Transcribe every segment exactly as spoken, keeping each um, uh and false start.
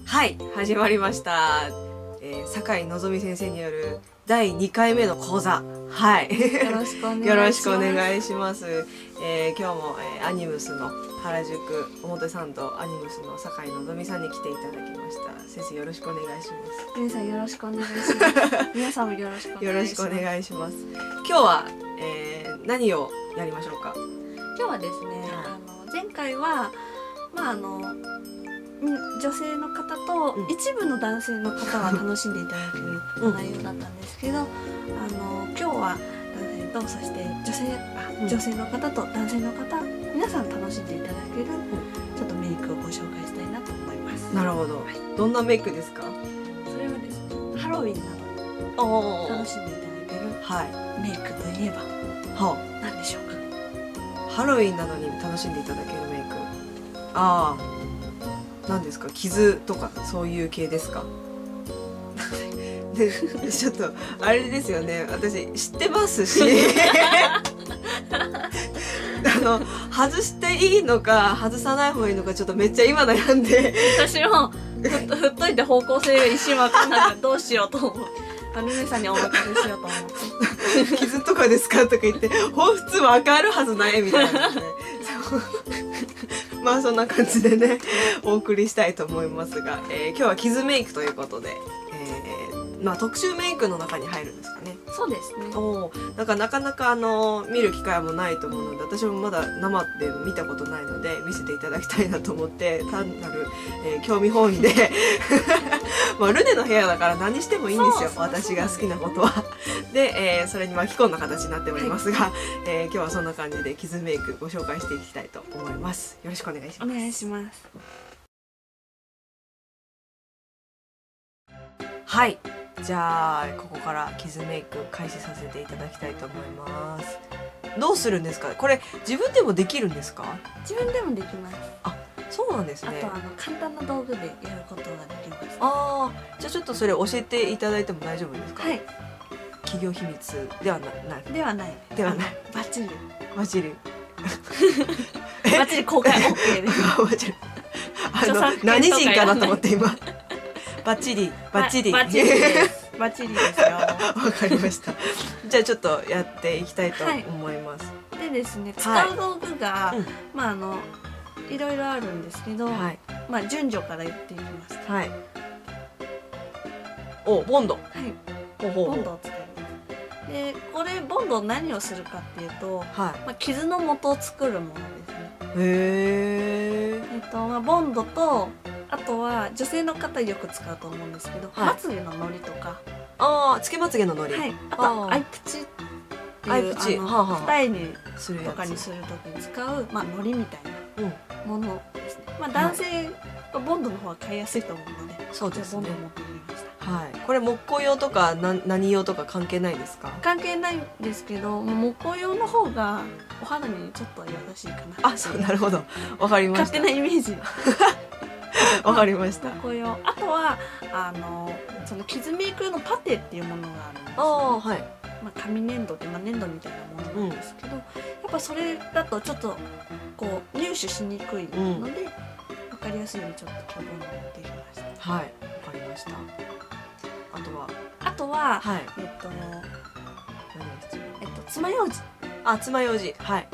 はい、始まりました。えー、酒井のぞみ先生によるだいにかいめの講座。はい。 よろしくお願いします。 よろしくお願いします。えー、今日も、えー、アニムスの原宿表参道アニムスの酒井のぞみさんに来ていただきました。先生よろしくお願いします。 皆さんよろしくお願いします。皆さんもよろしくお願いします。 よろしくお願いします。今日は、えー、何をやりましょうか。 今日はですね、あの前回はまああの女性の方と一部の男性の方は楽しんでいただける内容だったんですけど、あの今日は男性とそして女性あ女性の方と男性の方皆さん楽しんでいただけるちょっとメイクをご紹介したいなと思います。 なるほど、はい、どんなメイクですか。 それはですね、ハロウィンなど楽しんでいただける、はい、メイクといえば、はあ、何でしょうか。 ハロウィンなどに楽しんでいただけるメイク、ああ何ですか、傷とかそういう系ですか。でちょっとあれですよね、私知ってますしあの外していいのか外さない方がいいのかちょっとめっちゃ今悩んで、 私もふ振っといて方向性が一瞬分かんないからどうしようと思う。アニメさんにお任せしようと思って傷とかですかとか言ってほ普通分かるはずないみたいなねまあそんな感じでねお送りしたいと思いますが、えー、今日は傷メイクということで、えー、まあ特殊メイクの中に入るんですかね。 そうですね。 おなんかなかなかあの見る機会もないと思うので、私もまだ生で見たことないので見せていただきたいなと思って単なる、えー、興味本位でまあルネの部屋だから何してもいいんですよ、私が好きなことはで、えー、それに巻き込んだ形になっておりますが、はい、えー、今日はそんな感じで傷メイクご紹介していきたいと思います。よろしくお願いします。 お願いします。 はい、じゃあここから傷メイク開始させていただきたいと思います。どうするんですかこれ。自分でもできるんですか。 自分でもできます。 あ、そうなんですね。 あとあの簡単な道具でやることができます。 ああ、じゃあちょっとそれ教えていただいても大丈夫ですか。 はい。 企業秘密ではなないではないではない。 バッチリバッチリバッチリ公開 OK です。 バッチリあの何人かなと思って今バッチリバッチリバッチリですバッチリですよ。 わかりました。じゃあちょっとやっていきたいと思います。 はい、でですね、使う道具が、はい、うん、まああのいろいろあるんですけど、はい、まあ順序から言っていきます。はい。 お、ボンド。 はい。ほうほうほう、ボンドを使います。で、これボンド何をするかっていうと、はい、まあ傷の元を作るものですね。へえ。えっとまあボンドと、あとは女性の方よく使うと思うんですけど、はい、まつげののりとか、ああ、つけまつげののり、 はい、あとはアイプチっていう、アイプチ、二重にとかにするときに使う、まあのりみたいなものですね。うん、まあ男性はボンドの方が買いやすいと思うので、 そうですね。 ボンドを持ってみました。 はい。これ木工用とかな何用とか関係ないですか？ 関係ないんですけど、木工用の方がお肌にちょっと優しいかな。 あ、そう、なるほど。わかりました。 勝手なイメージ。 わかりました。 木工用。あとはあのその傷メイク用のパテっていうものがあるんです、ね。ああ、はい。 まあ紙粘土ってまあ粘土みたいなものなんですけど、うん、やっぱそれだとちょっとこう入手しにくいので、うん、分かりやすいようにちょっと今日ボンドを持ってきました。はい、わかりました。あとはあとは、はい、えっと何が必要？えっと爪楊枝。 あ、爪楊枝。はい。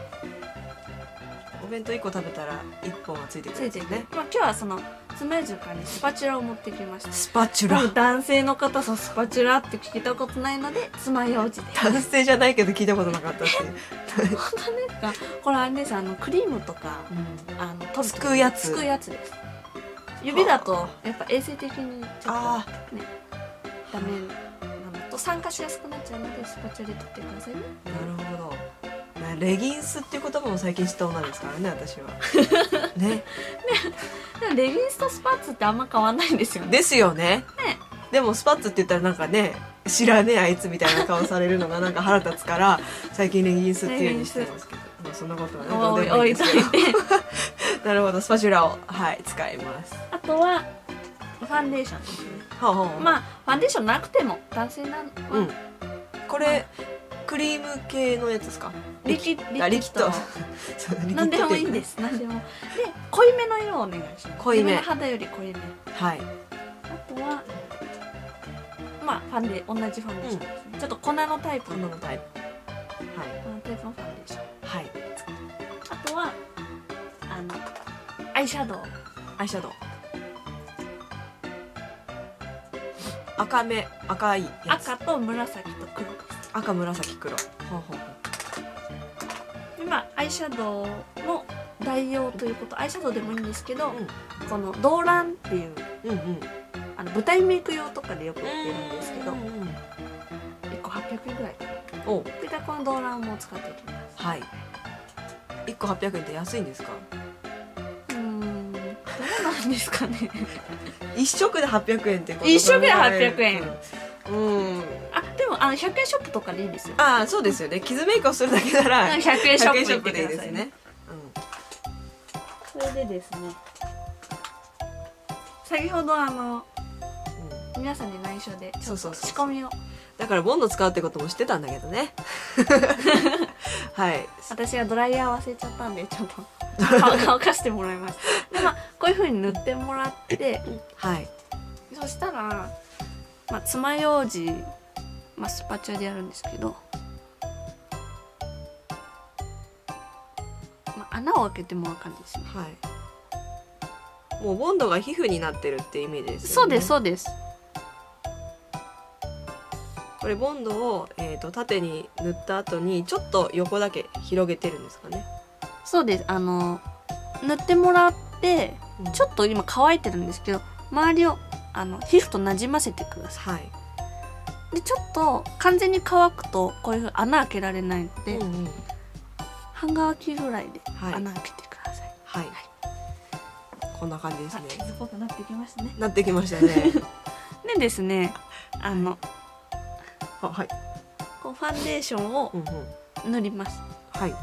お弁当いっこ食べたらいっぽんはついてくるんですね。 まあ今日はその爪楊枝からにスパチュラを持ってきました。 スパチュラ。 男性の方さスパチュラって聞いたことないので爪楊枝で。 男性じゃないけど聞いたことなかったっていう。 本当ですか。これあれです、あのクリームとか、うん、あのつくやつ。 つくやつです。指だとやっぱ衛生的にちょっとねダメなのと酸化しやすくなっちゃうのでスパチュラで取ってくださいね。 なるほど。レギンスっていう言葉も最近知った女ですからね、私は。ね。 でもレギンスとスパッツってあんま変わんないんですよね。 ですよね。ね。でもスパッツって言ったらなんかね、知らねえあいつみたいな顔されるのがなんか腹立つから最近レギンスっていうようにしてますけど、まあそんなことはねどうでもいいですけど。なるほど、スパチュラをはい使います。 あとはファンデーションですね。はあはあ、まあファンデーションなくても男性なのは、うん、 これ、まあクリーム系のやつですか？ リキッドあリキッド何でもいいです。何でもで濃いめの色をお願いします。 濃いめ、 自分の肌より濃いめ。 はい。 あとはまあファンデ同じファンデーションですね、うん、ちょっと粉のタイプのタイプ、はい、 粉のタイプのファンデーション、 はい。 あとはあのアイシャドウアイシャドウ赤目赤いやつ、 赤と紫と黒です。 赤紫黒、ほうほうほう。でまあアイシャドウの代用ということ、アイシャドウでもいいんですけど、うん、このドーランっていう、うんうん、あの舞台メイク用とかでよく売ってるんですけど、うんうん、いっこはっぴゃくえんぐらいかな。おでこのドーランも使っていきます。 はい。いっこはっぴゃくえんって安いんですか？ うーん、どうなんですかね。 一色ではっぴゃくえんってこと？ 一色ではっぴゃくえん。 うん。 あ、でもあのひゃくえんショップとかでいいんですよ。 ああ、そうですよね。傷メイクをするだけならひゃくえんショップ行ってくださいね。 それでですね、先ほどあの、うん、皆さんに内緒でちょっと仕込みを、 だからボンド使うってことも知ってたんだけどね。はい。 私がドライヤー忘れちゃったんでちょっと乾かしてもらいます。でまあこういう風に塗ってもらって、 はい。 そしたらまあ爪楊枝、まあスパチュラでやるんですけど、まあ穴を開けてもらう感じですね。 はい。もうボンドが皮膚になってるってイメージですよね。 そうですそうです。 これボンドを、えーと、縦に塗った後にちょっと横だけ広げてるんですかね。 そうです。あの塗ってもらって、うん、ちょっと今乾いてるんですけど、周りをあの皮膚となじませてください。はい、でちょっと完全に乾くとこういうふうに穴開けられないので、うんうん、半乾きぐらいで穴開けてください。 はい、はいはい、こんな感じですね。 水っぽくなってきましたね。 なってきましたね。 でですね、あのあ、はい、 こうファンデーションを塗ります。 うんうん、はい。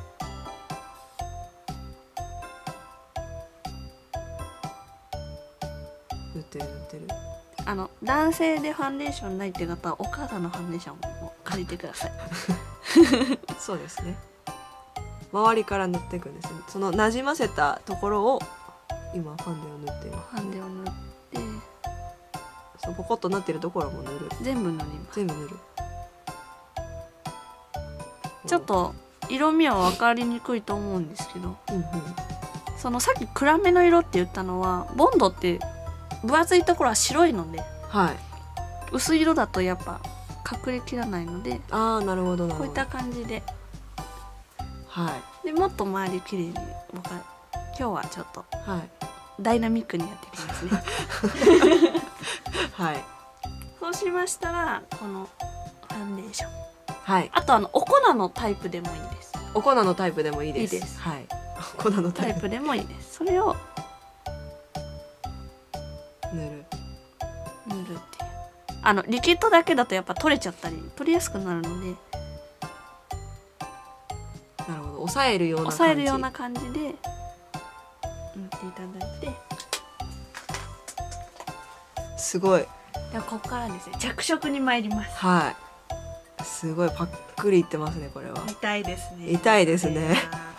塗ってる塗ってる。 あの男性でファンデーションないって方はお母さんのファンデーションを借りてください。 そうですね。周りから塗っていくんですね。そのなじませたところを今ファンデを塗ってる。 ファンデを塗って、 そうポコッとなってるところも塗る。 全部塗ります。 全部塗る。 ちょっと色味は分かりにくいと思うんですけど、うんうん、そのさっき暗めの色って言ったのはボンドって分厚いところは白いので、はい、薄い色だとやっぱ隠れきらないので、 あーなるほどなるほど、 こういった感じで、 はい、 でもっと周りきれいに僕は今日はちょっとダイナミックにやっていきますね。 はい、 そうしましたらこのファンデーション、 はい、 あとあのお粉のタイプでもいいです。 お粉のタイプでもいいです。 いいです。 はい。お粉のタイプ。 タイプでもいいです。それを塗る。 塗るっていう。あのリキッドだけだとやっぱ取れちゃったり取りやすくなるので。 なるほど。押さえるような感じ。 押さえるような感じで塗っていただいて。 すごい。 ではここからですね着色に参ります。 はい。すごいパックリいってますねこれは。 痛いですね。 痛いですね。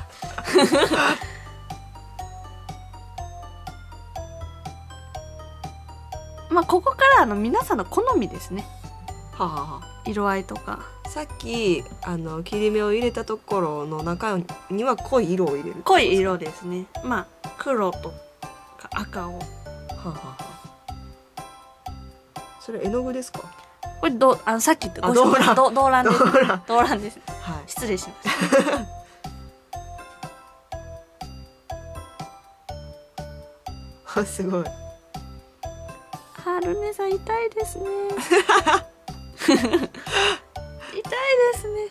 まあここからあの皆さんの好みですね。 ははは。 色合いとか。 さっきあの切り目を入れたところの中には濃い色を入れる。 濃い色ですね。まあ黒とか赤を。ははは。 それ絵の具ですか？ これどあのさっき言ったドーランドーランです。ドーランです。 はい。 失礼しました。 すごい。 はるねさん痛いですね。痛いですね。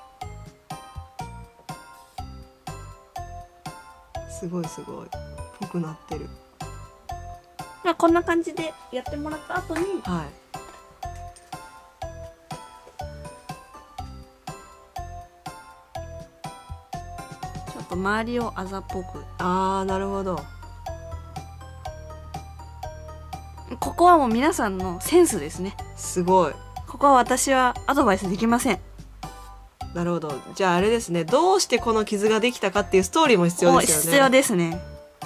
すごいすごい。ぽくなってる。 まあこんな感じでやってもらった後に。 はい。 周りをあざっぽく。 あーなるほど。 ここはもう皆さんのセンスですね。 すごい。 ここは私はアドバイスできません。 なるほど。じゃああれですね、どうしてこの傷ができたかっていうストーリーも必要ですよね。 必要ですね。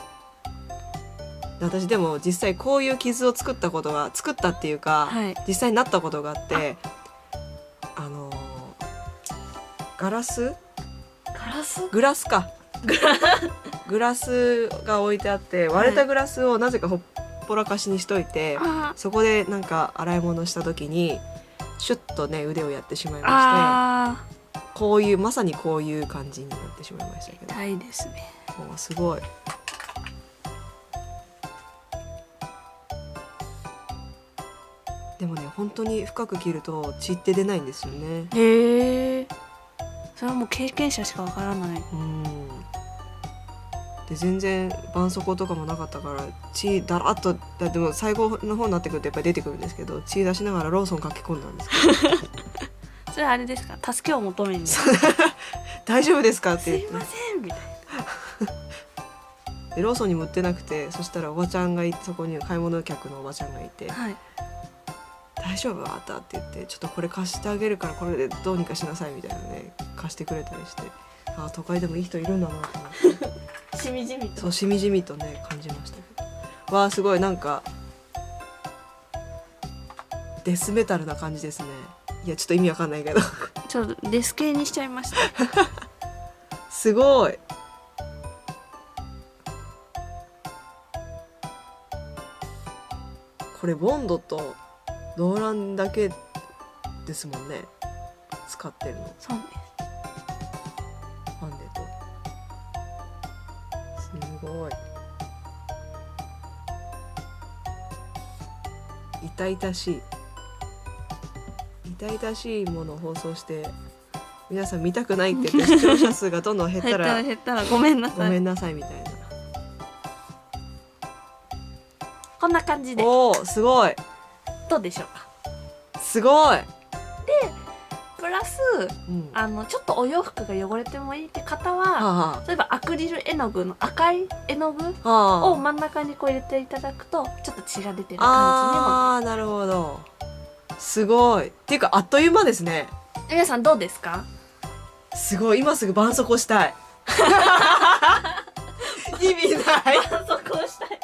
私でも実際こういう傷を作ったことが作ったっていうか、 はい、 実際になったことがあって、あのガラスガラスグラスかグラスが置いてあって、割れたグラスをなぜかほっぽらかしにしといて、はい、そこでなんか洗い物した時にシュッとね腕をやってしまいまして、こういうまさにこういう感じになってしまいましたけど。 痛いですね。 もうすごい。でもね、本当に深く切ると血って出ないんですよね。 へえ。それはもう経験者しかわからない。 うん。で全然絆創膏とかもなかったから血だらっと、だでも最後の方になってくるとやっぱり出てくるんですけど、血出しながらローソン書き込んだんですけどそれはあれですか、助けを求めに大丈夫ですかって言って、 すいませんみたいなでローソンにも売ってなくて、そしたらおばちゃんがいて、そこに買い物客のおばちゃんがいて、はい、大丈夫あったって言って、ちょっとこれ貸してあげるからこれでどうにかしなさいみたいなね、貸してくれたりして、ああ都会でもいい人いるんだなと思ってしみじみと、 そうしみじみとね感じましたけど、わあすごいなんかデスメタルな感じですね。いやちょっと意味わかんないけどちょっとデス系にしちゃいましたすごい。これボンドとローランだけですもんね、使ってるの。 そうです。 ファンデとすごい痛々しい痛々しいものを放送して皆さん見たくないって言って視聴者数がどんどん減ったら減ったらごめんなさいごめんなさいみたいな、 こんな感じで。 おーすごい。 どうでしょうか。 すごい。でプラス、うん、あのちょっとお洋服が汚れてもいいって方は、はあ、例えばアクリル絵の具の赤い絵の具を真ん中にこう入れていただくとちょっと血が出てる感じにも。 ああなるほど。すごい。っていうかあっという間ですね。 皆さんどうですか。 すごい。今すぐ絆創膏したい意味ない絆創膏したい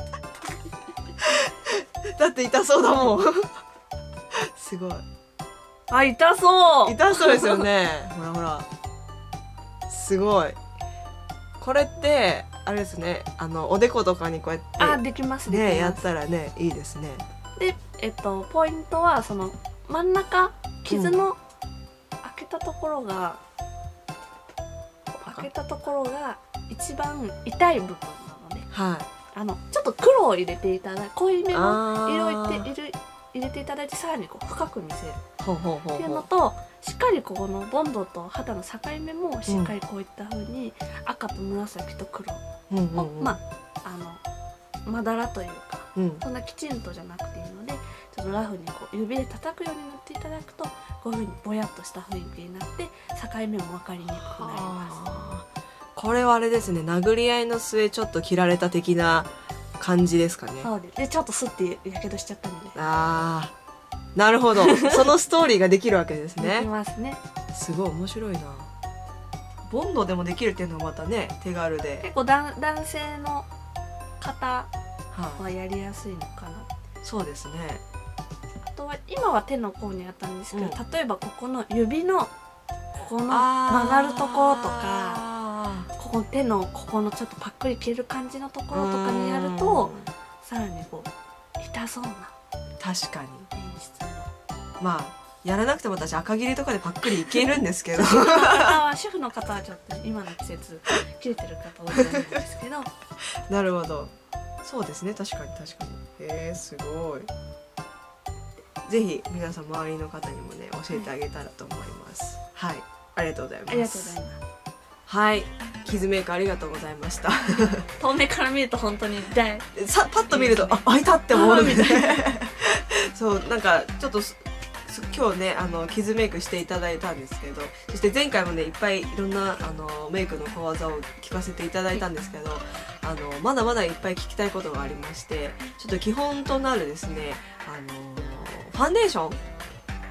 だって痛そうだもんすごい。 あ、痛そう痛そうですよねほらほらすごい。これってあれですね、あのおでことかにこうやってあできますね、ねやったらねいいですね。 で、えっと、ポイントはその真ん中傷の開けたところが、うん、開けたところが一番痛い部分なので、はい、あのちょっと黒を入れていただいて濃いめの色を入れて入れていただいて、さらにこう深く見せるっていうのと、しっかりここのボンドと肌の境目もしっかりこういった風に赤と紫と黒を、うんうんうん、まああのまだらというか、うん、そんなきちんとじゃなくていいので、ちょっとラフにこう指で叩くように塗っていただくと、こういう風にぼやっとした雰囲気になって境目も分かりにくくなります。 これはあれですね、殴り合いの末ちょっと切られた的な感じですかね。 そうです。でちょっとスッてやけどしちゃったので。 ああ、なるほど。そのストーリーができるわけですね。 できますね。 すごい面白いな。ボンドでもできるっていうのがまたね手軽で。 結構だ男性の方はやりやすいのかな。はあ、そうですね。 あとは今は手の甲にあったんですけど、うん、例えばここの指のここの曲がるところとか。ここ手のここのちょっとパックリ切れる感じのところとかにやるとさらにこう痛そうな。 確かに演出のまあやらなくても私赤切れとかでパックリいけるんですけど主婦の方は主婦の方はちょっと今の季節切れてる方多いと思うんですけどなるほど、そうですね、確かに確かに。へえすごい。ぜひ皆さん周りの方にもね教えてあげたらと思います。はい、ありがとうございます。 ありがとうございます。 はい、傷メイクありがとうございました遠目から見ると本当に痛い。 さパッと見ると、あ、開いたって思うみたいそうなんかちょっと今日ねあの傷メイクしていただいたんですけど、そして前回もねいっぱいいろんなあのメイクの小技を聞かせていただいたんですけど、あのまだまだいっぱい聞きたいことがありまして、ちょっと基本となるですねあのファンデーション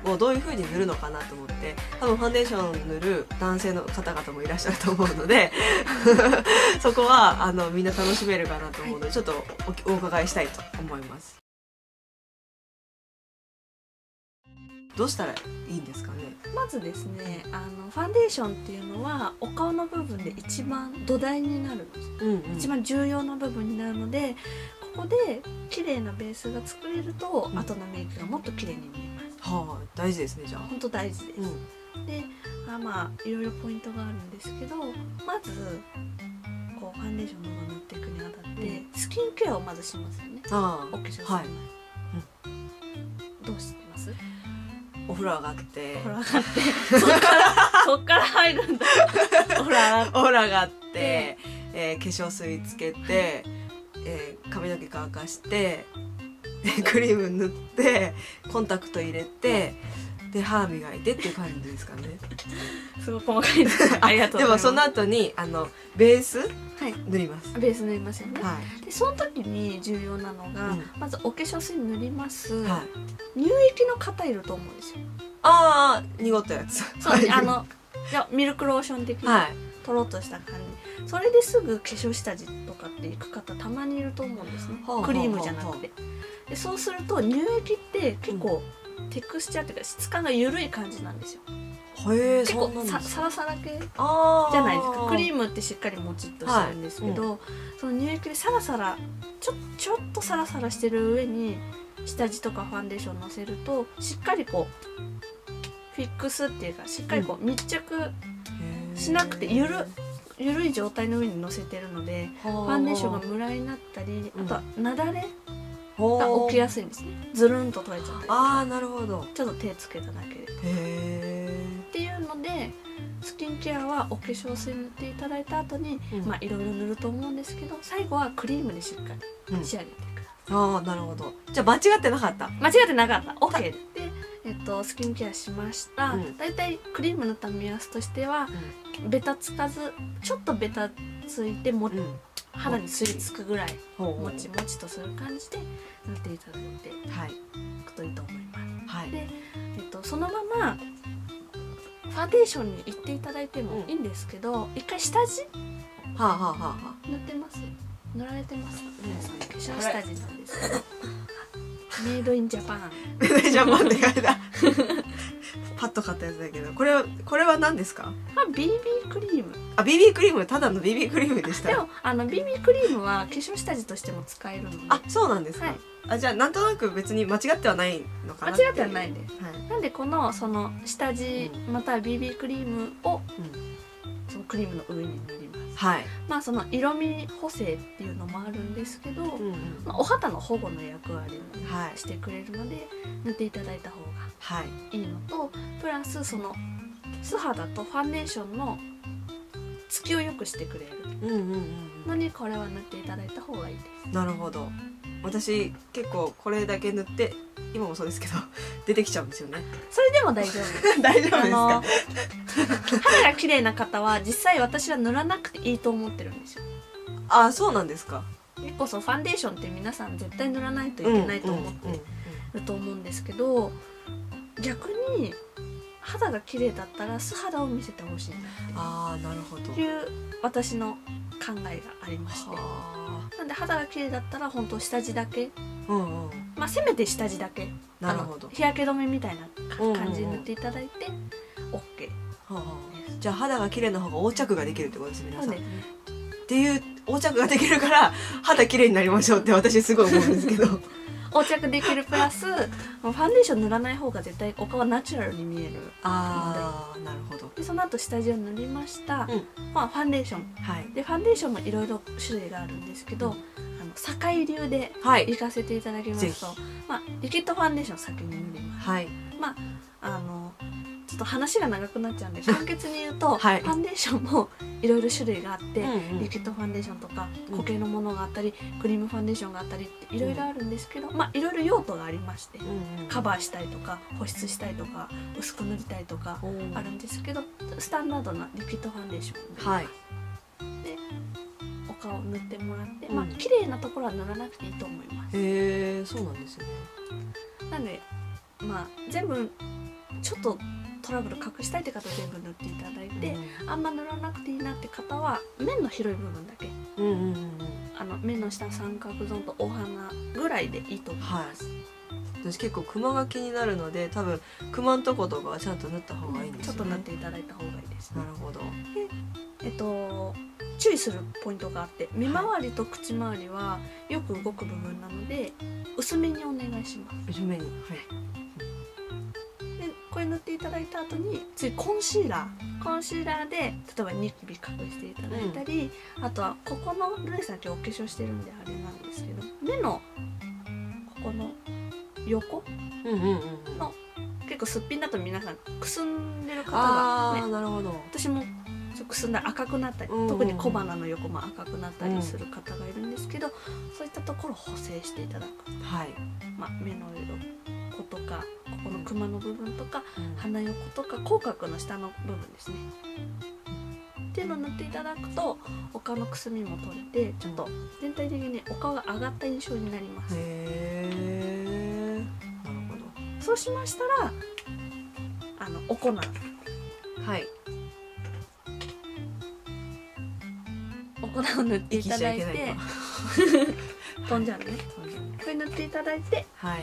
をどういう風に塗るのかなと思って、多分ファンデーションを塗る男性の方々もいらっしゃると思うのでそこはあのみんな楽しめるかなと思うので、ちょっとお、お伺いしたいと思います。どうしたらいいんですかね。 まずですね、あのファンデーションっていうのはお顔の部分で一番土台になるんです、うんうん、一番重要な部分になるので、ここで綺麗なベースが作れると、うん、後のメイクがもっと綺麗に見えます。はあ、大事ですね。じゃあ本当大事です、うん、であまあいろいろポイントがあるんですけど、まずこうファンデーションの方を塗っていくにあたって、うん、スキンケアをまずしますよね。ああ、お化粧する前、はい、うん、どうしてます？ お風呂上がってお風呂上がってそっからそっから入るんだお風呂上がってお風呂上がって、えー、化粧水つけて、えー、髪の毛乾かしてクリーム塗ってコンタクト入れてで歯磨いてっていう感じですかね。 すごい細かいですね。ありがとうございます。 でもその後にあのベース、はい、塗ります。 ベース塗りますよね、はい、でその時に重要なのが、うん、まずお化粧水塗ります、はい、乳液の方いると思うんですよ。 ああ、濁ったやつ。 そう、はい、あのいやミルクローション的に、はい、とろっとした感じ。それですぐ化粧下地とかっていく方たまにいると思うんですね、はあ、クリームじゃなくて。でそうすると乳液って結構、うん、テクスチャーっていうか質感が緩い感じなんですよ。 へ結構さサラサラ系じゃないですか。クリームってしっかりもちっとしてるんですけど、はい、うん、その乳液でサラサラちょちょっとサラサラしてる上に下地とかファンデーションのせるとしっかりこうフィックスっていうかしっかりこう密着しなくてゆる緩い状態の上にのせてるので、ファンデーションがムラになったり、あとはなだれが起きやすいんですね。ズルンと取れちゃったりとか。 ああ、なるほど。 ちょっと手つけただけで。へーっていうので、スキンケアはお化粧水塗っていただいた後に、うん、まあいろいろ塗ると思うんですけど、最後はクリームでしっかり仕上げていく。 うん、ああ、なるほど。じゃあ間違ってなかった。 間違ってなかった。OK で。えっと、スキンケアしました、うん、だいたいクリーム塗った目安としては、うん、ベタつかずちょっとベタついても、うん、肌に吸い付くぐらいもちもちとする感じで塗っていただいていくといいと思います、はい、で、えっと、そのままファンデーションに行っていただいてもいいんですけど、うん、一回下地、はあはあはあ、塗ってます？塗られてます？皆さん化粧下地なんですけどメイドインジャパン。 メイドインジャパンって書いた。パッと買ったやつだけど、これはこれは何ですか？ あ、ビービー クリーム。 あ、ビービー クリーム、ただの ビービー クリームでした。 でもあの ビービー クリームは化粧下地としても使えるので。 あ、そうなんですか。はい、あ、じゃあなんとなく別に間違ってはないのかな。 間違ってはないです。はい、なんでこのその下地、うん、または ビービー クリームを、うん、そのクリームの上に塗ります。はい、まあその色味補正っていうのもあるんですけど、うんうん、まあ、お肌の保護の役割をしてくれるので、はい、塗っていただいた方がいいのと、プラスその素肌とファンデーションのつきを良くしてくれるのにこれは塗っていただいた方がいいです。なるほど。私結構これだけ塗って今もそうですけど出てきちゃうんですよね。 それでも大丈夫。 大丈夫ですか？ 肌が綺麗な方は実際私は塗らなくていいと思ってるんですよ。 あ、そうなんですか。 結構そうファンデーションって皆さん絶対塗らないといけないと思ってると思うんですけど、逆に肌が綺麗だったら素肌を見せてほしいなってあー、なるほどいう私の考えがありまして、なんで肌が綺麗だったら本当下地だけ、うんうん、まあせめて下地だけ、なるほど、日焼け止めみたいな感じで塗っていただいて OK、 はあ、じゃあ肌が綺麗な方が横着ができるってことですね、皆さん。っていう横着ができるから肌綺麗になりましょうって私すごい思うんですけど横着できるプラスファンデーション塗らない方が絶対お顔ナチュラルに見えるので、 あー、なるほど。 でその後下地を塗りました、うん、まあ、ファンデーション、はい、でファンデーションもいろいろ種類があるんですけど、うん、あの酒井流でいかせていただきますと、はい、まあ、リキッドファンデーションを先に塗ります、はい、まああのちょっと話が長くなっちゃうんで簡潔に言うと、はい、ファンデーションもいろいろ種類があって、うんうん、リキッドファンデーションとか固形のものがあったり、うん、クリームファンデーションがあったりっていろいろあるんですけど、うん、まあいろいろ用途がありまして、うんうん、カバーしたいとか保湿したいとか薄く塗りたいとかあるんですけど、スタンダードなリキッドファンデーション、はい、でおかを塗ってもらって、 うん、 まあ綺麗なところは塗らなくていいと思います。 へえ、そうなんですね。 なんでまあ全部ちょっとトラブル隠したいって方は全部塗っていただいて、うん、あんま塗らなくていいなって方は面の広い部分だけ、うんうんうん、あの目の下三角ゾーンとお鼻ぐらいでいいと思います。はい、 私結構クマが気になるので、多分クマのとことかはちゃんと塗った方がいいんですよね。 ちょっと塗っていただいた方がいいですね。 なるほど。で、 えっと注意するポイントがあって、目周りと口周りはよく動く部分なので薄めにお願いします。 薄めに、はい。 でこれ塗っていただいた後に次コンシーラーコンシーラーで例えばニキビ隠していただいたり、うん、あとはここのルネさん今日お化粧してるんであれなんですけど、目のここの横の結構すっぴんだと皆さんくすんでる方が、ね、 あ、なるほど。 私もくすんだら赤くなったり、うん、特に小鼻の横も赤くなったりする方がいるんですけど、うん、そういったところを補正していただく、はい、まあ、目の横とかここのクマの部分とか、うん、鼻横とか口角の下の部分ですね、っていうのを塗っていただくとお顔のくすみも取れてちょっと全体的にお顔が上がった印象になります。 へー、なるほど。 そうしましたらあのお粉、はい、お粉を塗っていただいて飛んじゃうね。これ塗っていただいて、はい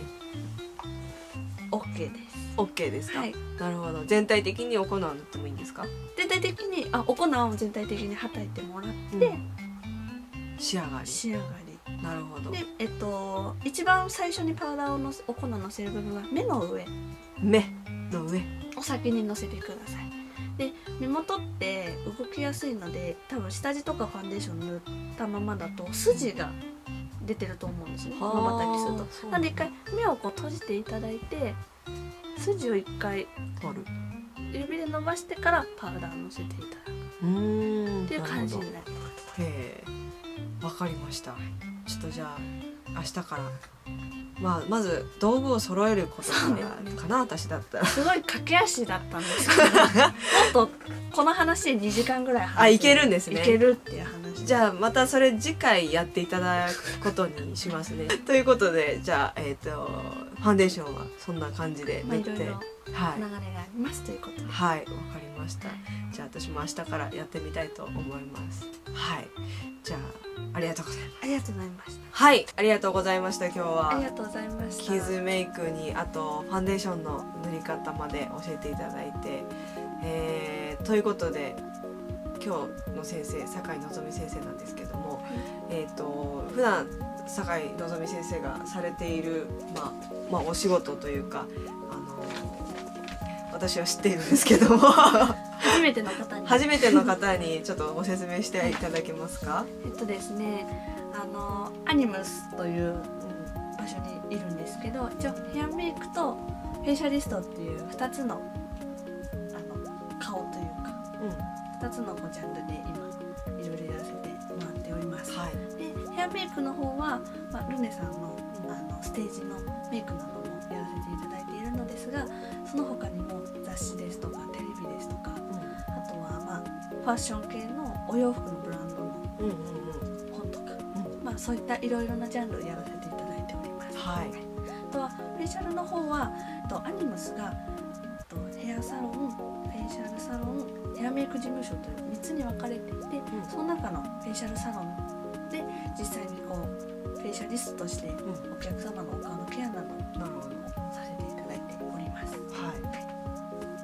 、OK です。 OK ですか、はい、なるほど。全体的にお粉を塗ってもいいんですか？ 全体的にあお粉を全体的にはたいてもらって、うん、 仕上がり仕上がりなるほど。 で、えっと一番最初にパウダーをのせお粉をのせる部分は目の上目の上お先にのせてください。で目元って動きやすいので多分下地とかファンデーション塗ったままだと筋が出てると思うんですね、まばたきすると。なんで一回目をこう閉じていただいて筋を一回取る、指で伸ばしてからパウダーをのせていただくっていう感じになります。 へえ、わかりました。ちょっとじゃあ明日からまあ、まず道具を揃えることからかな、私だったらすごい駆け足だったんですけどもっとこの話でにじかんぐらい話あいけるんですね。 いけるっていう話。 じゃあまたそれ次回やっていただくことにしますねということで、じゃあ、えーと、ファンデーションはそんな感じで塗って、まあ、いろいろ流れがありますということで、 はい、わかりました。じゃあ私も明日からやってみたいと思います。はい、じゃあありがとうございます。 ありがとうございました。 はい、ありがとうございました。今日はありがとうございました。 傷メイクにあとファンデーションの塗り方まで教えていただいて、えー、ということで今日の先生酒井のぞみ先生なんですけども、うん、えーと普段酒井のぞみ先生がされている、まあまあ、お仕事というか、あのー、私は知っているんですけども初めての方に初めての方にちょっとご説明していただけますか？ えっとですね、あのアニムスという場所にいるんですけど、一応ヘアメイクとフェイシャリストっていうふたつの、あの顔というか、うん、ふたつのジャンルで今いろいろやらせてもらっております。はい、でヘアメイクの方は、まあ、ルネさんの、あのステージのメイクなどもやらせていただいているのですが、その他にも雑誌ですとかテレビですとか、うん、あとは、まあ、ファッション系のお洋服のブランドの本とか、うんうん、まあ、そういったいろいろなジャンルをやらせていただいております。はい、あとはフェイシャルの方はとアニムスがとヘアサロン、フェイシャルサロン、ヘアメイク事務所というみっつに分かれていて、うん、その中のフェイシャルサロンで実際にこうフェイシャリストとしてお客様のお顔のケアなどをさせていただいております。 はい、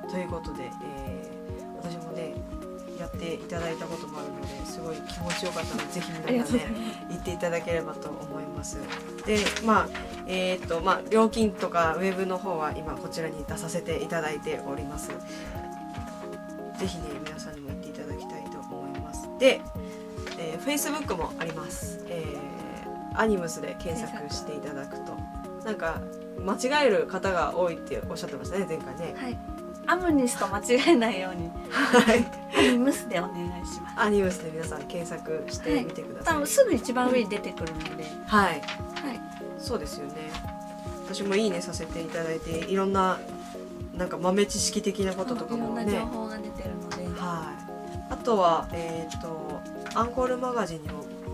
ということで、えー、私もねやっていただいたこともあるのですごい気持ちよかったので、ぜひ皆さんね行っていただければと思います。で、まあえー、っとまあ料金とかウェブの方は今こちらに出させていただいております。ぜひね皆さんにも行っていただきたいと思います。で、えー、Facebook もあります。えー、アニムスで検索していただくと、なんか間違える方が多いっておっしゃってましたね、前回ね。 はい、アムニスと間違えないように、はい、アニムスでお願いします。 アニムスで皆さん検索してみてください。 はい、多分すぐ一番上に出てくるので、 はい、はい、そうですよね。私もいいねさせていただいて、いろんななんか豆知識的なこととかもね、 いろんな情報が出てるので、 はい、あとはえっとアンコールマガジンにも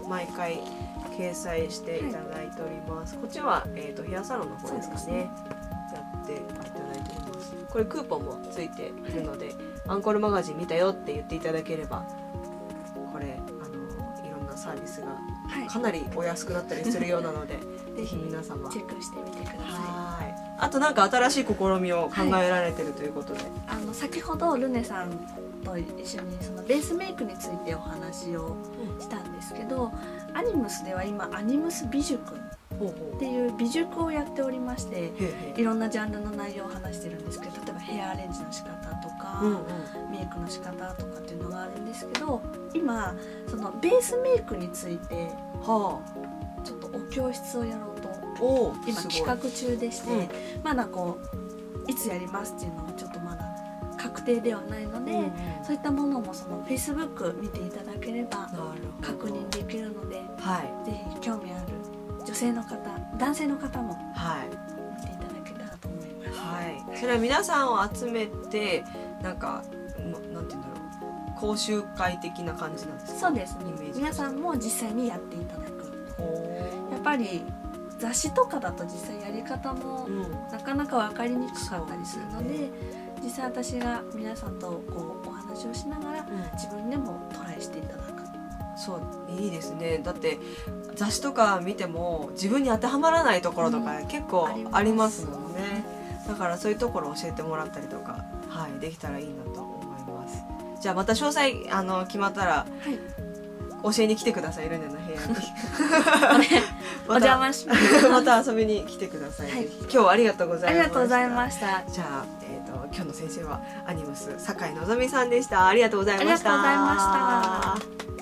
毎回掲載していただいております、はい、こっちは、えー、とヘアサロンの方ですかね、ねやっていただいております。これクーポンもついているので、はい、アンコールマガジン見たよって言っていただければこれあのいろんなサービスがかなりお安くなったりするようなので、はい、ぜひ皆様チェックしてみてください。 はい、あとなんか新しい試みを考えられてるということで、はい、 あの先ほどルネさんと一緒にそのベースメイクについてお話をしたんですけど、うん、アニムスでは今アニムス美塾っていう美塾をやっておりまして、へへいろんなジャンルの内容を話してるんですけど、例えばヘアアレンジの仕方とか、うんうん、メイクの仕方とかっていうのがあるんですけど、今そのベースメイクについて、はあ、ちょっとお教室をやろうと今企画中でして、うん、まだこういつやりますっていうのはちょっとまだ確定ではないので、うんうん、そういったものもその Facebook 見ていただければ確認できるので、はい、ぜひ興味ある女性の方、男性の方も見ていただけたらと思います。 はい、それは皆さんを集めてなんかなんていうんだろう、講習会的な感じなんですか？ そうですね。皆さんも実際にやっていただく。やっぱり雑誌とかだと実際やり方もなかなか分かりにくかったりするので、うんでね、実際私が皆さんとこうお話をしながら、うん、自分でもトライしていただく。 そういいですね。だって雑誌とか見ても自分に当てはまらないところとか結構ありますもんね、うん、だからそういうところを教えてもらったりとか、はい、できたらいいなと思います。じゃあまた詳細あの決まったら、はい、教えに来てください。ルネの部屋にお邪魔します。 また遊びに来てください、はい、今日はありがとうございました。 ありがとうございました。 じゃあ、えーと、今日の先生はアニムス酒井のぞみさんでした。ありがとうございました。 ありがとうございました。